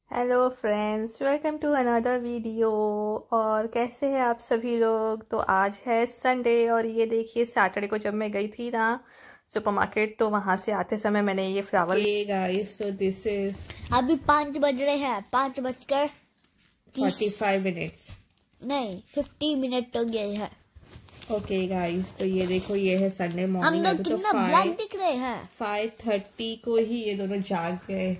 Hello friends, welcome to another video. और कैसे हैं आप सभी लोग। तो आज है संडे और ये देखिए सैटरडे को जब मैं गई थी ना सुपरमार्केट, तो वहां से आते समय मैंने ये flower guys, so this is अभी 5 बज रहे हैं, 5 बजकर 45 मिनट्स नहीं 50 मिनट हो गए हैं। ओके गाइस, तो ये देखो ये है संडे मॉर्निंग। हम लोग कितना ब्लैक दिख रहे हैं। 5:30 को ही ये दोनों जाग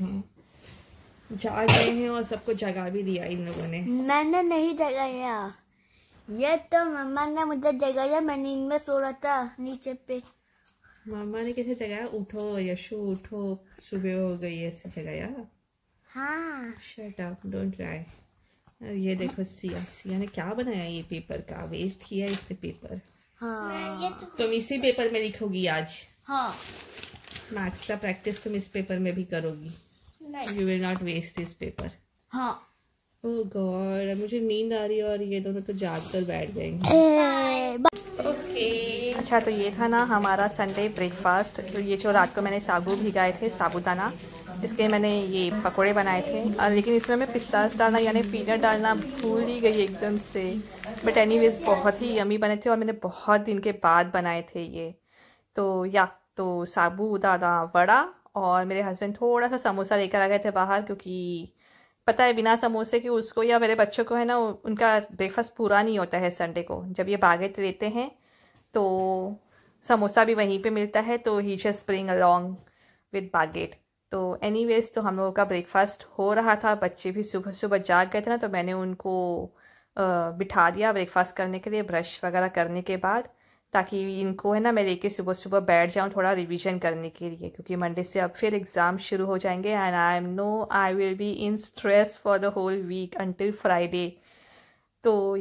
गए हैं और सबको जगा भी दिया इन लोगों ने। मैंने नहीं जगाया, ये तो मम्मा ने मुझे जगाया। मैं नींद में सो रहा था नीचे पे। मामा ने कैसे जगाया? उठो यशु उठो, सुबह हो गई, ऐसे जगाया। हाँ, शट अप, डोंट ट्राई। ये देखो सिया ने क्या बनाया, ये पेपर का वेस्ट किया इससे पेपर। हाँ, तुम इसी पेपर में लिखोगी आज? हाँ। मैथ्स का प्रैक्टिस तुम इस पेपर में भी करोगी? You will not waste this paper. हाँ। ओह गॉड, मुझे नींद आ रही है और ये दोनों तो जाग कर बैठ गए हैं। ओके अच्छा, तो ये था ना हमारा संडे ब्रेकफास्ट। तो ये जो रात को मैंने साबू भिगाए थे, साबूदाना, इसके मैंने ये पकोड़े बनाए थे। और लेकिन इसमें मैं पिस्ता डालना यानी पीनट डालना भूल ही गई एकदम से। बट एनीवेज बहुत ही यमी बने थे और मैंने बहुत दिन के बाद बनाए थे ये। तो साबूदाना वड़ा और मेरे हस्बैंड थोड़ा सा समोसा लेकर आ गए थे बाहर, क्योंकि पता है बिना समोसे के उसको या मेरे बच्चों को है ना उनका ब्रेकफास्ट पूरा नहीं होता है संडे को। जब ये बागेट लेते हैं तो समोसा भी वहीं पे मिलता है, तो ही just bring along with baguette. तो एनीवेज, तो हम लोगों का ब्रेकफास्ट हो रहा था। बच्चे भी सुबह सुबह जाग गए थे ना, तो मैंने उनको बिठा दिया ब्रेकफास्ट करने के लिए, ब्रश वगैरह करने के बाद, ताकि इनको है ना मैं लेके सुबह सुबह बैठ जाऊँ थोड़ा रिवीजन करने के लिए, क्योंकि मंडे से अब फिर एग्ज़ाम शुरू हो जाएंगे। And I will be in stress for the whole week until Friday. तो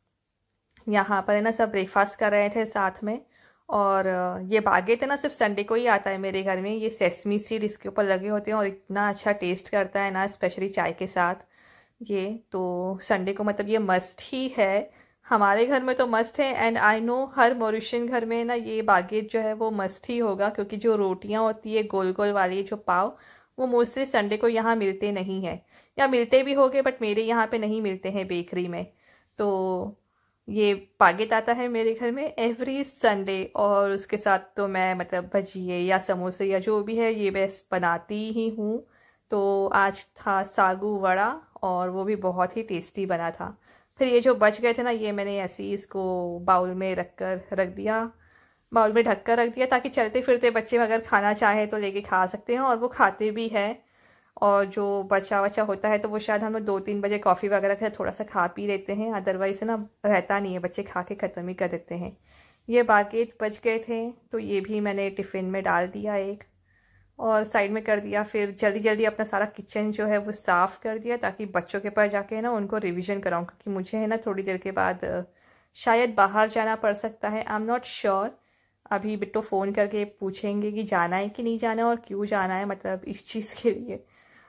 यहाँ पर है ना सब ब्रेकफास्ट कर रहे थे साथ में। और ये बागेट है ना सिर्फ संडे को ही आता है मेरे घर में। ये सेसमी सीड इसके ऊपर लगे होते हैं और इतना अच्छा टेस्ट करता है ना, स्पेशली चाय के साथ। ये तो संडे को मतलब ये मस्ट ही है, हमारे घर में तो मस्ट है। And I know her Mauritian घर में ना ये बागेट जो है वो मस्ट ही होगा, क्योंकि जो रोटियां होती है गोल गोल वाली जो पाव, वो मोस्टली संडे को यहाँ मिलते नहीं हैं, या मिलते भी होंगे बट मेरे यहाँ पे नहीं मिलते हैं बेकरी में। तो ये बागेट आता है मेरे घर में एवरी संडे, और उसके साथ तो मैं मतलब भजिए या समोसे या जो भी है ये बस बनाती ही हूँ। तो आज था सागू वड़ा और वो भी बहुत ही टेस्टी बना था। फिर ये जो बच गए थे ना, ये मैंने ऐसे ही इसको बाउल में रख दिया, बाउल में ढक कर रख दिया, ताकि चलते फिरते बच्चे अगर खाना चाहे तो लेके खा सकते हैं, और वो खाते भी हैं। और जो बचा वचा होता है तो वो शायद हम लोग 2-3 बजे कॉफ़ी वगैरह के थोड़ा सा खा पी लेते हैं, अदरवाइज ना रहता नहीं है, बच्चे खा के ख़त्म ही कर देते हैं। ये बागेट बच गए थे तो ये भी मैंने टिफ़िन में डाल दिया एक, और साइड में कर दिया। फिर जल्दी जल्दी अपना सारा किचन जो है वो साफ़ कर दिया, ताकि बच्चों के पास जाके ना उनको रिवीजन कराऊँ, क्योंकि मुझे है ना थोड़ी देर के बाद शायद बाहर जाना पड़ सकता है। I am not sure. अभी बिट्टो फ़ोन करके पूछेंगे कि जाना है कि नहीं जाना है और क्यों जाना है, मतलब इस चीज़ के लिए।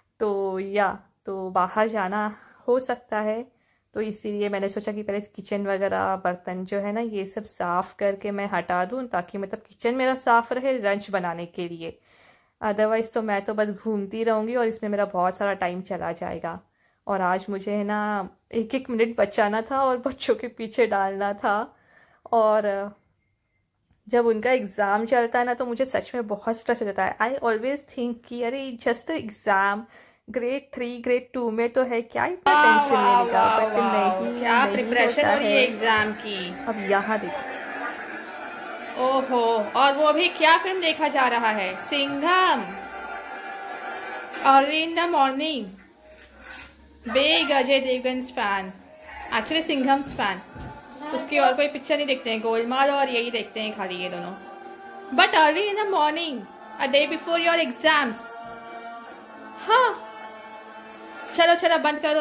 तो बाहर जाना हो सकता है, तो इसीलिए मैंने सोचा कि पहले किचन वगैरह बर्तन जो है ना ये सब साफ़ करके मैं हटा दूँ, ताकि मतलब किचन मेरा साफ़ रहे लंच बनाने के लिए। अदरवाइज़ तो मैं तो बस घूमती रहूँगी और इसमें मेरा बहुत सारा टाइम चला जाएगा। और आज मुझे है ना 1-1 मिनट बचाना था और बच्चों के पीछे डालना था। और जब उनका एग्ज़ाम चलता है ना तो मुझे सच में बहुत स्ट्रेस हो जाता है। आई ऑलवेज थिंक कि अरे जस्ट एग्ज़ाम, ग्रेड 3 ग्रेड 2 में तो है, क्या इतना टेंशन लेने का। बट नहीं, क्या प्रिपरेशन हो रही है एग्ज़ाम की। अब यहाँ देखो, ओहो, और वो भी क्या फिल्म देखा जा रहा है, Singham, early in the morning. Big Ajay Devgan's fan, actually Singham's fan. उसकी और कोई पिक्चर नहीं देखते हैं, गोलमाल और यही देखते हैं खाली ये दोनों। But early in the morning, a day before your exams. हाँ चलो चलो बंद करो।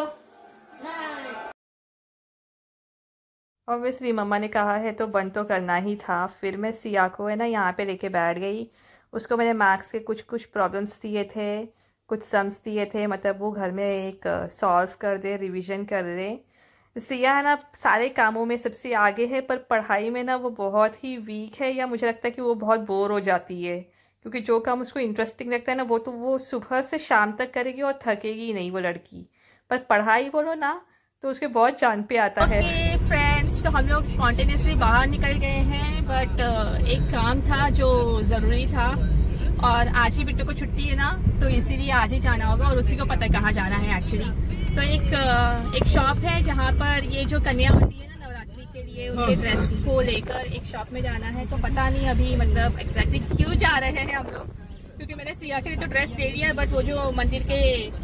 ऑब्वियसली मम्मा ने कहा है तो बंद तो करना ही था। फिर मैं सिया को है ना यहाँ पे लेके बैठ गई। उसको मैंने मैथ्स के कुछ प्रॉब्लम्स दिए थे, कुछ सम्स दिए थे, मतलब वो घर में एक सॉल्व कर दे, रिवीजन कर ले। सिया है ना सारे कामों में सबसे आगे है, पर पढ़ाई में ना वो बहुत ही वीक है, या मुझे लगता है कि वो बहुत बोर हो जाती है क्योंकि जो काम उसको इंटरेस्टिंग लगता है ना वो तो वो सुबह से शाम तक करेगी और थकेगी नहीं वो लड़की। पर पढ़ाई बोलो ना तो उसके बहुत जान पे आता है। फ्रेंड्स, तो हम लोग स्पॉन्टेनियसली बाहर निकल गए हैं, बट एक काम था जो ज़रूरी था और आज ही बिट्टू को छुट्टी है ना, तो इसीलिए आज ही जाना होगा और उसी को पता है कहाँ जाना है एक्चुअली। तो एक शॉप है जहाँ पर ये जो कन्या होती है ना नवरात्रि के लिए उनके ड्रेस को लेकर एक शॉप में जाना है। तो पता नहीं अभी मतलब एग्जैक्टली क्यों जा रहे हैं हम लोग, क्योंकि मैंने सिया के लिए तो ड्रेस ले लिया है, बट वो जो मंदिर के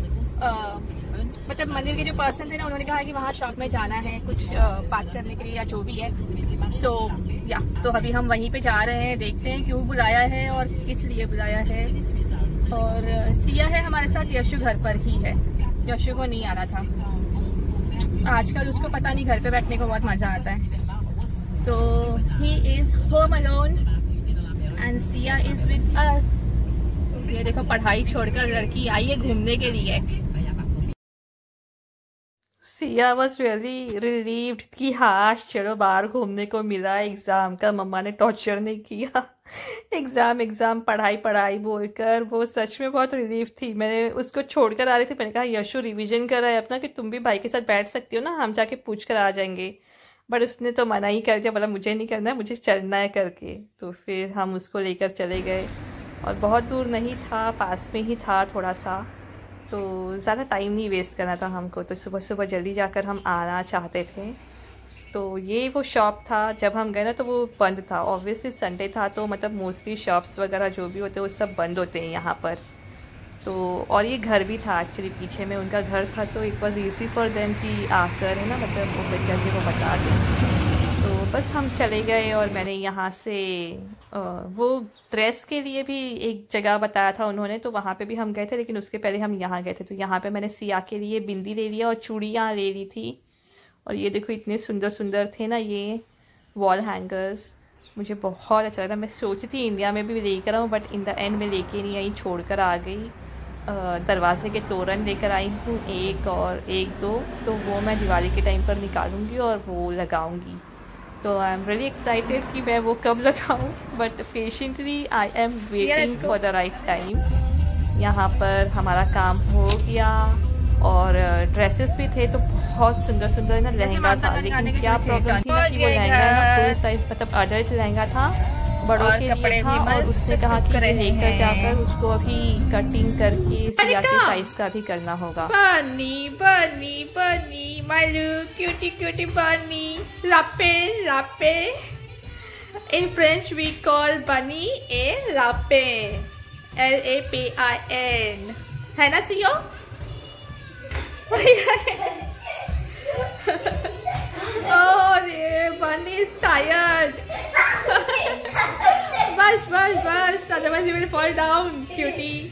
मतलब मंदिर के जो पर्सन थे ना उन्होंने कहा कि वहाँ शॉप में जाना है कुछ बात करने के लिए या जो भी है। तो अभी हम वहीं पे जा रहे हैं, देखते हैं क्यों बुलाया है और किस लिए बुलाया है। और सिया है हमारे साथ, यशु घर पर ही है, यशु को नहीं आना था। आजकल उसको पता नहीं घर पे बैठने को बहुत मजा आता है। तो he is home alone and Siya is with us. ये देखो पढ़ाई छोड़कर लड़की आई है घूमने के लिए। सिया वॉज रियली रिलीव्ड कि हाँ चलो बाहर घूमने को मिला, एग्ज़ाम का मम्मा ने टॉर्चर नहीं किया। एग्ज़ाम पढ़ाई बोलकर वो सच में बहुत रिलीफ थी। मैंने उसको छोड़कर आ रही थी, मैंने कहा यशु रिवीजन कर रहा है अपना कि तुम भी भाई के साथ बैठ सकती हो ना, हम जाके पूछ कर आ जाएंगे। बट उसने तो मना ही कर दिया, बोला मुझे नहीं करना है, मुझे चलना है करके। तो फिर हम उसको लेकर चले गए और बहुत दूर नहीं था, पास में ही था थोड़ा सा, तो ज़्यादा टाइम नहीं वेस्ट करना था हमको। तो सुबह सुबह जल्दी जाकर हम आना चाहते थे। तो ये वो शॉप था, जब हम गए ना तो वो बंद था। ऑब्वियसली संडे था तो मतलब मोस्टली शॉप्स वगैरह जो भी होते हैं वो सब बंद होते हैं यहाँ पर। तो और ये घर भी था एक्चुअली, पीछे में उनका घर था, तो it was easy for them कि आकर है ना मतलब वो बढ़िया से वो बता दें। तो बस हम चले गए और मैंने यहाँ से वो ड्रेस के लिए भी एक जगह बताया था उन्होंने, तो वहाँ पे भी हम गए थे, लेकिन उसके पहले हम यहाँ गए थे। तो यहाँ पे मैंने सिया के लिए बिंदी ले लिया और चूड़ियाँ ले ली थी। और ये देखो इतने सुंदर सुंदर थे ना ये वॉल हैंगर्स, मुझे बहुत अच्छा लगा। मैं सोची थी इंडिया में भी लेकर आऊँ, बट इन द एंड में लेके नहीं आई, छोड़ कर आ गई। दरवाजे के तोरण लेकर आई हूँ एक और एक दो, तो वो मैं दिवाली के टाइम पर निकालूंगी और वो लगाऊंगी। तो आई एम रियली एक्साइटेड कि मैं वो कब लगाऊं, but patiently I am waiting for the right time. यहाँ पर हमारा काम हो गया और ड्रेसेस भी थे, तो बहुत सुंदर सुंदर ना लहंगा था। लेकिन क्या प्रॉब्लम थी ना कि वो लहंगा है ना फुल साइज मतलब अडल्ट लहंगा था, बड़ों के लिए था। और उसने कहा कि लेकर जाकर उसको अभी कटिंग करके सिया के साइज का भी करना होगा। बनी बनी बनी मालू क्यूटी क्यूटी बनी लापे लापे। In French we call bunny a लापे, LAPIN, है ना सियो? Oh, Bunny is tired. बस, otherwise you will fall down, cutie.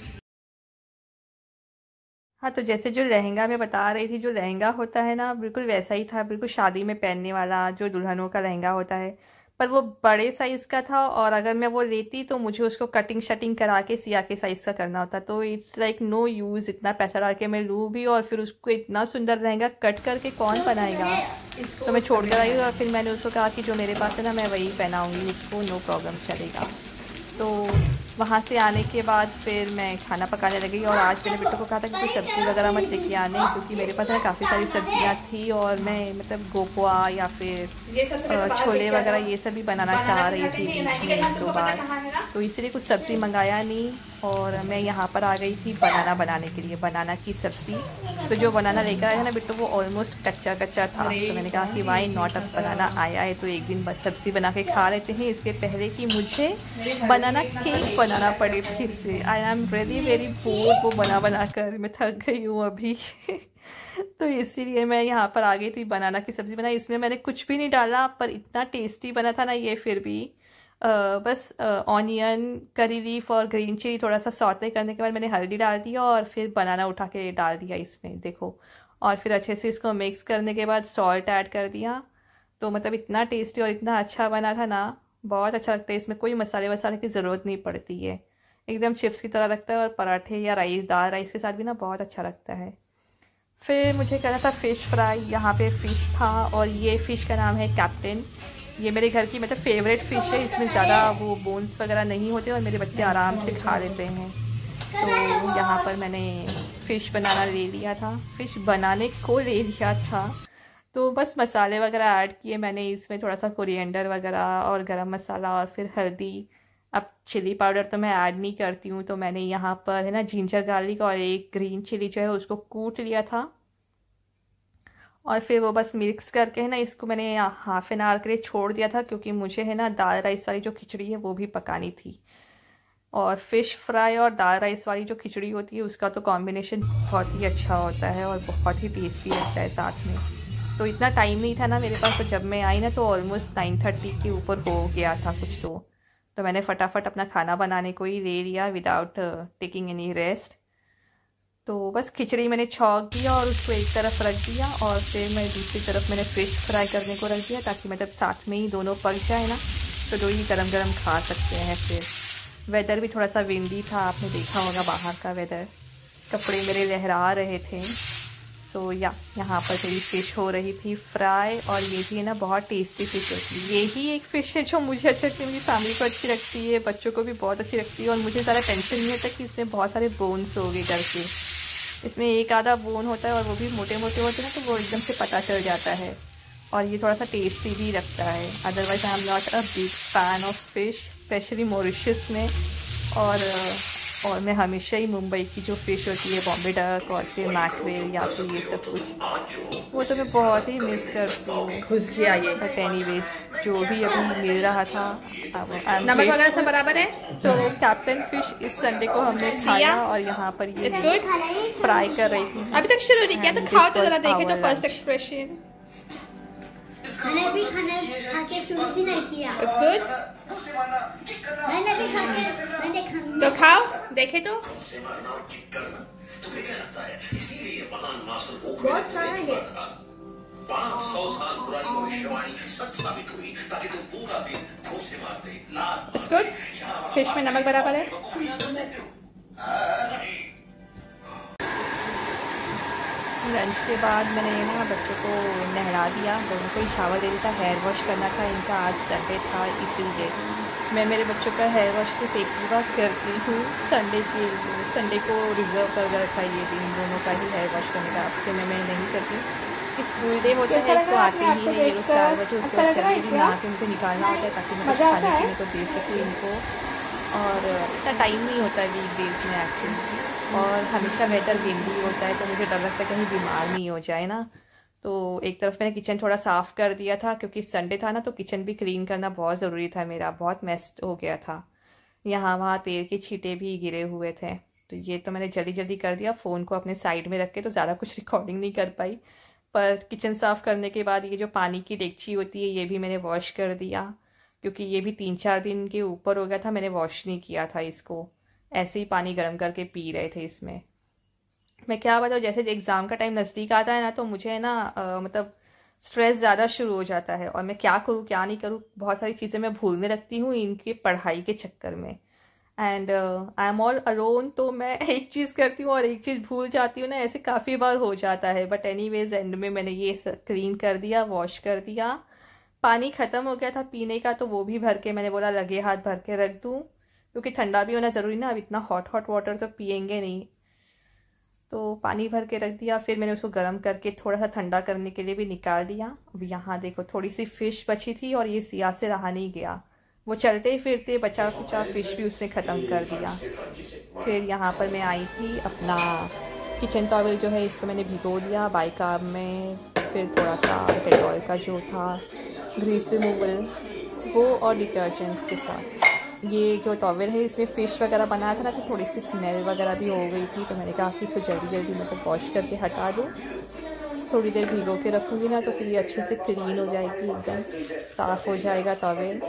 हाँ, तो जैसे जो लहंगा मैं बता रही थी, जो लहंगा होता है ना बिल्कुल वैसा ही था, बिल्कुल शादी में पहनने वाला जो दुल्हनों का लहंगा होता है, पर वो बड़े साइज़ का था। और अगर मैं वो लेती तो मुझे उसको कटिंग शटिंग करा के सिया के साइज़ का करना होता। तो इट्स लाइक नो यूज़ इतना पैसा डाल के मैं लूँ भी और फिर उसको इतना सुंदर लहंगा कट करके कौन बनाएगा। तो मैं छोड़ कर आई और फिर मैंने उसको कहा कि जो मेरे पास है ना मैं वही पहनाऊँगी, उसको नो प्रॉब्लम चलेगा। तो वहाँ से आने के बाद फिर मैं खाना पकाने लगी और आज मैंने बिट्टू को कहा था कि कोई सब्ज़ी वगैरह मत लेके आने, क्योंकि मेरे पास ना काफ़ी सारी सब्जियाँ थी और मैं मतलब गोपुआ या फिर छोले वगैरह ये सब भी बनाना चाह रही थी बीच में 2 बार, तो इसलिए कुछ सब्ज़ी मंगाया नहीं। और मैं यहाँ पर आ गई थी बनाना बनाने के लिए, बनाना की सब्ज़ी। तो जो बनाना लेकर आया है ना बिट्टू वो ऑलमोस्ट कच्चा कच्चा था, तो मैंने कहा कि वाई नॉट, अब बनाना आया है तो एक दिन बस सब्ज़ी बना के खा लेते हैं, इसके पहले कि मुझे बनाना केक बनाना पड़े फिर से। I am really very bored वो बना कर, मैं थक गई हूँ अभी। तो इसीलिए मैं यहाँ पर आ गई थी बनाना की सब्ज़ी बनाई। इसमें मैंने कुछ भी नहीं डाला, पर इतना टेस्टी बना था ना ये। फिर भी बस ऑनियन, करी लीफ और ग्रीन चिली थोड़ा सा सौते करने के बाद मैंने हल्दी डाल दिया और फिर बनाना उठा के डाल दिया इसमें, देखो। और फिर अच्छे से इसको मिक्स करने के बाद सॉल्ट ऐड कर दिया। तो मतलब इतना टेस्टी और इतना अच्छा बना था ना, बहुत अच्छा लगता है। इसमें कोई मसाले वसाले की ज़रूरत नहीं पड़ती है, एकदम चिप्स की तरह लगता है। और पराठे या राइस, दाल राइस के साथ भी ना बहुत अच्छा लगता है। फिर मुझे करना था फ़िश फ्राई, यहाँ पे फ़िश था और ये फ़िश का नाम है कैप्टन। ये मेरे घर की मतलब फेवरेट फ़िश है, इसमें ज़्यादा वो बोन्स वगैरह नहीं होते और मेरे बच्चे आराम से खा लेते हैं। तो यहाँ पर मैंने फ़िश बनाना ले लिया था, फ़िश बनाने को ले लिया था। तो बस मसाले वगैरह ऐड किए मैंने, इसमें थोड़ा सा कोरिएंडर वगैरह और गरम मसाला और फिर हल्दी। अब चिली पाउडर तो मैं ऐड नहीं करती हूँ, तो मैंने यहाँ पर है ना जिंजर गार्लिक और एक ग्रीन चिली जो है उसको कूट लिया था और फिर वो बस मिक्स करके है ना इसको मैंने हाफ एन आवर के लिए छोड़ दिया था, क्योंकि मुझे है ना दाल राइस वाली जो खिचड़ी है वो भी पकानी थी। और फ़िश फ्राई और दाल राइस वाली जो खिचड़ी होती है उसका तो कॉम्बिनेशन बहुत ही अच्छा होता है और बहुत ही टेस्टी लगता है साथ में। तो इतना टाइम नहीं था ना मेरे पास, तो जब मैं आई ना तो ऑलमोस्ट 9:30 के ऊपर हो गया था कुछ। तो मैंने फटाफट अपना खाना बनाने को ही ले लिया विदाउट टेकिंग एनी रेस्ट। तो बस खिचड़ी मैंने छौंक दिया और उसको एक तरफ रख दिया और फिर मैं दूसरी तरफ मैंने फ़िश फ्राई करने को रख दिया, ताकि मतलब साथ में ही दोनों पक जाए ना, तो दो ही गरम गरम खा सकते हैं। फिर वेदर भी थोड़ा सा विंडी था, आपने देखा होगा बाहर का वेदर, कपड़े मेरे लहरा रहे थे। तो यहाँ पर मेरी फ़िश हो रही थी फ्राई, और ये भी है ना बहुत टेस्टी फ़िश होती है। यही एक फ़िश है जो मुझे अच्छी लगती है, मेरी फैमिली को अच्छी लगती है, बच्चों को भी बहुत अच्छी लगती है और मुझे ज़्यादा टेंशन नहीं होता कि इसमें बहुत सारे बोन्स हो गए करके। इसमें एक आधा बोन होता है और वो भी मोटे मोटे होते हैं ना, तो वो एकदम से पता चल जाता है और ये थोड़ा सा टेस्टी भी लगता है। Otherwise I am not a big fan of fish, specially Mauritius में। और मैं हमेशा ही मुंबई की जो फ़िश होती है, बॉम्बे डक और फिर मैक्रेल या फिर ये सब कुछ, वो तो मैं बहुत ही मिस करती हूँ। खुश किया ये। बट एनीवेज जो भी अभी मिल रहा था, नमक वगैरह सब बराबर है। तो कैप्टन फ़िश इस संडे को हमने खाया और यहाँ पर ये फ्राई कर रही थी। अभी तक शुरू नहीं किया, तो खाओ तो जरा देखे तो फर्स्ट एक्सप्रेशन। मैंने भी खाना खा के शुरू ही नहीं किया। It's good? मैंने भी खा के तो खाओ देखे तो। बहुत सारा है। 500 साल पुरानी भविष्यवाणी सच साबित हुई, ताकि तुम पूरा दिन घूसे मारते। It's good? फिश में नमक बराबर है। लंच के बाद मैंने ना बच्चों को नहला दिया, दोनों को ही शावर दे दिया था। हेयर वॉश करना था इनका, आज संडे था इसीलिए मैं मेरे बच्चों का हेयर वॉश सिर्फ एक ही बार करती हूँ संडे को रिजर्व कर रखा है ये दिन दोनों का ही हेयर वॉश करने का। हफ्ते में मैं नहीं करती। स्कूल डे होता है तो आते ही है ये लोग 4 बजे, उसके बाद जल्दी नहा के उनको निकालना होता है ताकि मैं खाने पीने को दे सकूँ इनको, और इतना टाइम नहीं होता है वीकडेज में एक्चुअली। और हमेशा वेदर विंडी होता है तो मुझे डर लगता है कहीं बीमार नहीं हो जाए ना। तो एक तरफ मैंने किचन थोड़ा साफ़ कर दिया था, क्योंकि संडे था ना, तो किचन भी क्लीन करना बहुत ज़रूरी था। मेरा बहुत मेस हो गया था, यहाँ वहाँ तेल के छींटे भी गिरे हुए थे। तो ये तो मैंने जल्दी जल्दी कर दिया, फ़ोन को अपने साइड में रख के, तो ज़्यादा कुछ रिकॉर्डिंग नहीं कर पाई। पर किचन साफ़ करने के बाद ये जो पानी की डेगची होती है ये भी मैंने वॉश कर दिया, क्योंकि ये भी 3-4 दिन के ऊपर हो गया था, मैंने वॉश नहीं किया था इसको। ऐसे ही पानी गर्म करके पी रहे थे इसमें। मैं क्या बताऊँ, जैसे एग्ज़ाम का टाइम नज़दीक आता है ना, तो मुझे ना मतलब स्ट्रेस ज़्यादा शुरू हो जाता है और मैं क्या करूँ क्या नहीं करूँ, बहुत सारी चीज़ें मैं भूलने लगती हूँ इनकी पढ़ाई के चक्कर में। And I am all alone, तो मैं एक चीज़ करती हूँ और एक चीज़ भूल जाती हूँ ना, ऐसे काफ़ी बार हो जाता है। बट एनीवेज एंड में मैंने ये क्लीन कर दिया, वॉश कर दिया। पानी ख़त्म हो गया था पीने का, तो वो भी भर के मैंने बोला लगे हाथ भर के रख दूँ, क्योंकि ठंडा भी होना ज़रूरी ना, अब इतना हॉट वाटर तो पियेंगे नहीं। तो पानी भर के रख दिया, फिर मैंने उसको गर्म करके थोड़ा सा ठंडा करने के लिए भी निकाल दिया। अब यहाँ देखो थोड़ी सी फ़िश बची थी और ये सिया से रहा नहीं गया, वो चलते फिरते बचा कुचा फ़िश भी उसने ख़त्म कर दिया। फिर यहाँ पर मैं आई थी, अपना किचन टॉवल जो है इसको मैंने भिगो दिया बाइकार्ब में, फिर थोड़ा सा डेटॉल का जो था ग्रीस रिमूवल वो और डिटर्जेंट्स के साथ। ये जो टॉवल है इसमें फ़िश वगैरह बनाया था ना, तो थोड़ी सी स्मेल वगैरह भी हो गई थी, तो मैंने कहा कि इसको जल्दी जल्दी मतलब वॉश करके हटा दूँ। थोड़ी देर भिगो के रखूँगी ना, तो फिर ये अच्छे से क्लीन हो जाएगी, एकदम साफ़ हो जाएगा टॉवल।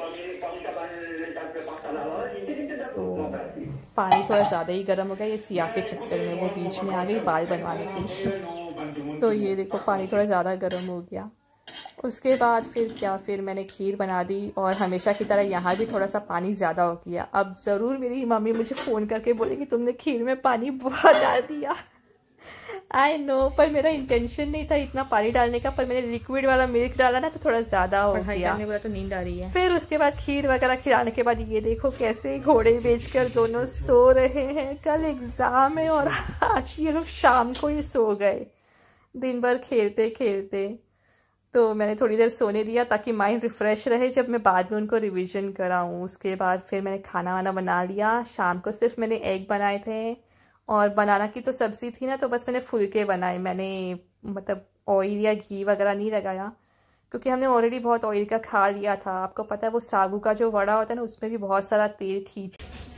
तो पानी थोड़ा ज़्यादा ही गर्म हो गया, ये सिया के चक्कर में वो बीच में आ गई बाल बनवाने के लिए। तो ये देखो पानी थोड़ा ज़्यादा गर्म हो गया। उसके बाद फिर क्या, फिर मैंने खीर बना दी, और हमेशा की तरह यहाँ भी थोड़ा सा पानी ज़्यादा हो गया। अब ज़रूर मेरी मम्मी मुझे फ़ोन करके बोलेगी तुमने खीर में पानी बहुत डाल दिया। आई नो, पर मेरा इंटेंशन नहीं था इतना पानी डालने का, पर मैंने लिक्विड वाला मिल्क डाला ना तो थोड़ा ज्यादा हो गया। बोला तो नींद आ रही है। फिर उसके बाद खीर वगैरह खिलाने के बाद ये देखो कैसे घोड़े बेचकर दोनों सो रहे हैं। कल एग्जाम है और आज ये लोग शाम को ही सो गए, दिन भर खेलते खेलते। तो मैंने थोड़ी देर सोने दिया ताकि माइंड रिफ्रेश रहे जब मैं बाद में उनको रिवीजन कराऊँ। उसके बाद फिर मैंने खाना वाना बना लिया। शाम को सिर्फ मैंने एग बनाए थे और बनाना की तो सब्जी थी ना, तो बस मैंने फुलके बनाए। मैंने मतलब ऑयल या घी वगैरह नहीं लगाया क्योंकि हमने ऑलरेडी बहुत ऑयल का खा लिया था। आपको पता है वो सागू का जो वड़ा होता है ना, उसमें भी बहुत सारा तेल खींच।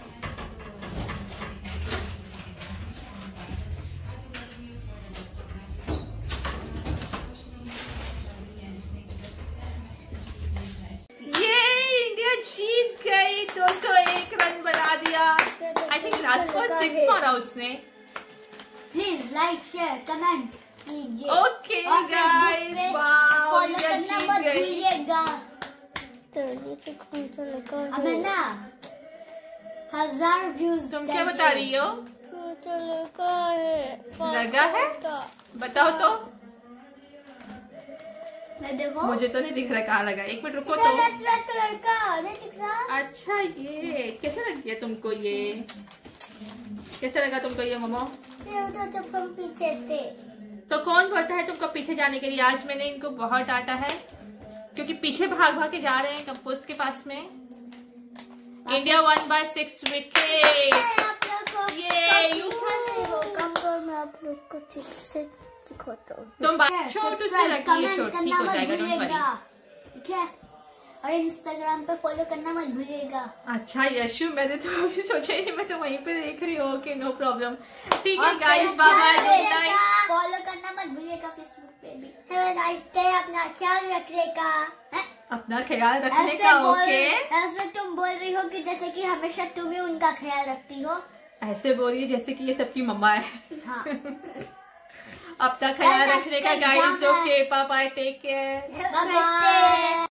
जीत गई, 201 रन बना दिया। आई थिंक लास्ट बॉल 6 मारा उसने। प्लीज लाइक शेयर कमेंट कीजिए। ओके गाइस, वाओ, फॉलो करना मत भूलिएगा। हमें ना 1000 व्यूज। तुम क्या बता रही हो? लगा है? बताओ तो। देखो मुझे तो नहीं दिख रहा कहाँ लगा। एक मिनट रुको तो। रेड कलर का नहीं दिख रहा। अच्छा, ये कैसा लग गया तुमको? ये कैसा लगा तुमको ये मोमो? जब हम पीछे थे तो कौन बोलता है तुमको पीछे जाने के लिए? आज मैंने इनको बहुत डांटा है क्योंकि पीछे भाग भाग के जा रहे हैं कंपोस्ट के पास में। India 1/6 wicket. आप लोग को ठीक से तुम छोटू से रखिए, ठीक हो जाएगा, डोंट वरी। ठीक है, और इंस्टाग्राम पे फॉलो करना मत भूलिएगा। अच्छा यशु, मैंने तो अभी सोचा ही नहीं, मैं तो वहीं पे देख रही हूँ। Okay, no problem. ठीक है guys, bye bye, good night. Follow करना मत भूलिएगा फेसबुक पे भी। Have a nice day. अपना ख्याल रखिएगा। अपना ख्याल रखने का। ओके, ऐसे तुम बोल रही हो कि जैसे कि हमेशा तुम ही उनका ख्याल रखती हो। ऐसे बोल रही है जैसे कि ये सबकी मम्मा है। हाँ। अपना ख्याल रखने का guys. Okay, bye bye, take care, bye bye.